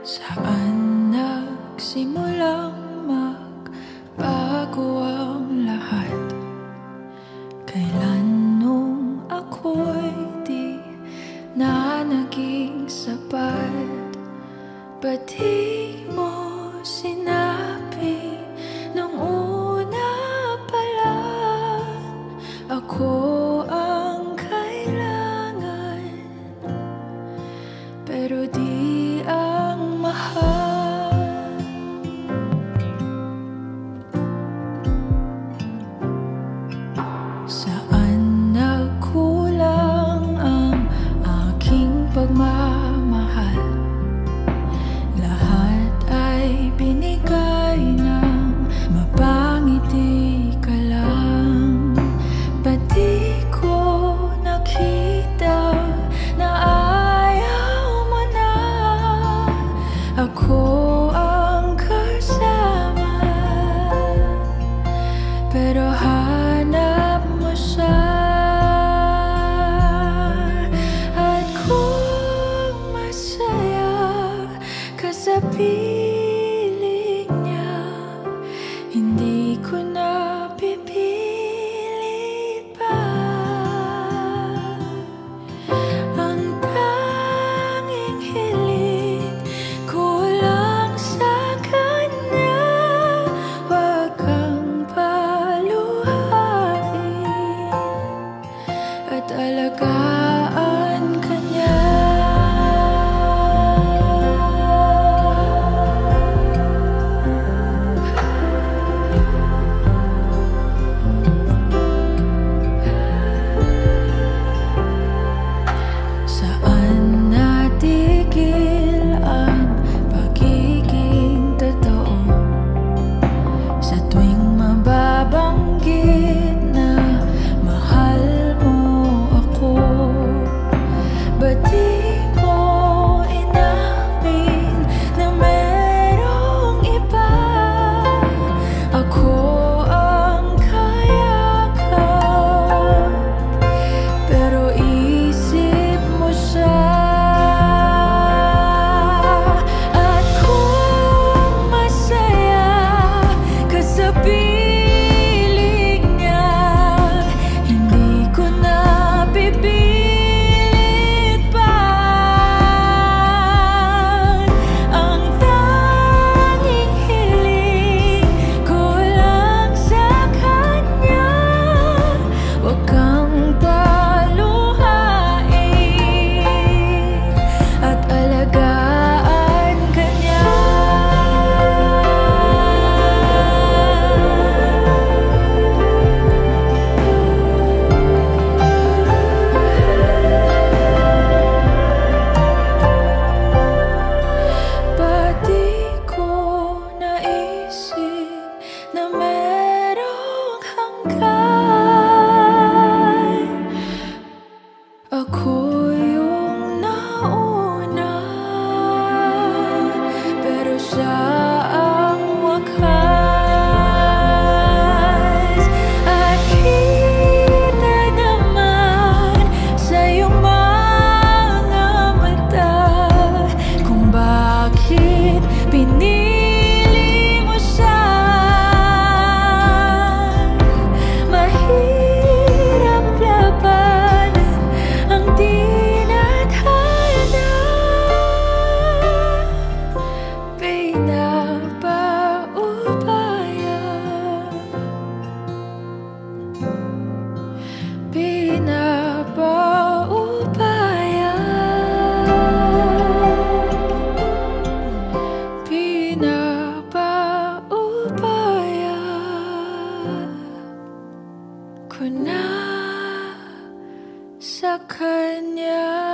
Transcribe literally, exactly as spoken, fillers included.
Saan nagsimulang magbago ang lahat? Kailan nung ako'y di na naging sapat? Ba't di mo sinabi nung una pa lang ako ang kailangan, pero di ang mahal? Saan nagkulang ang aking pagmamahal? Lahat ay binigay ng mapangiti ka lang. Ba't di ko nakita na ayaw mo na ako ang kasama? Pero hanap mo siya, at kung masaya ka sa piling niya, hindi ko na pipilit pa. Ang tanging hiling ko lang sa kanya, wag kang paluhain at alagaan ka niya. Saan natigil ang pagiging totoo? Sa tuwing mababanggit na mahal mo ako, ba't di mo inamin na merong iba? Ako ang kayakap, pero isip mo siya. At kung masaya ka sa piling niya, hindi ko na pipilit pa. Ang tanging hiling ko lang sa kanya, wag kang paluhain at alagaan ka niya. Ba't di ko naisip na merong hanggan? Ako yung nauna, pero siya ang wakas. At kita naman sa iyong mga mata kung bakit pinili mo siya. Mahirap labanan ang tinadhana. Pinapaubaya, pinapaubaya, pinapaubaya ko na sa kanya.